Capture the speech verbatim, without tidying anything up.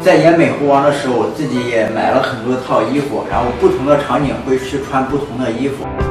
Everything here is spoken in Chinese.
在演美猴王的时候，我自己也买了很多套衣服，然后不同的场景会去穿不同的衣服。